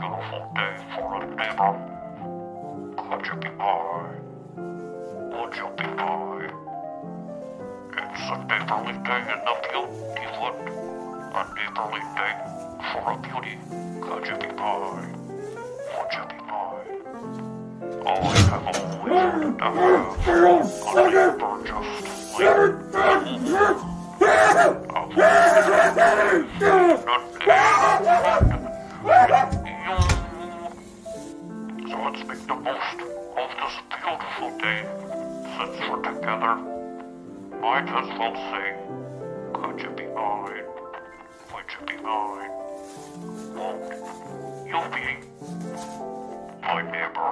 beautiful day for a neighbor. Could you be mine? Would you be mine? It's a neighborly day in the beautyland. A neighborly day for a beauty. Could you be mine? Would you be mine? I have always wanted to have a neighbor just like you. So let's make the most of this beautiful day. Since we're together, might as well say, could you be mine? Would you be mine? Won't you be my neighbor?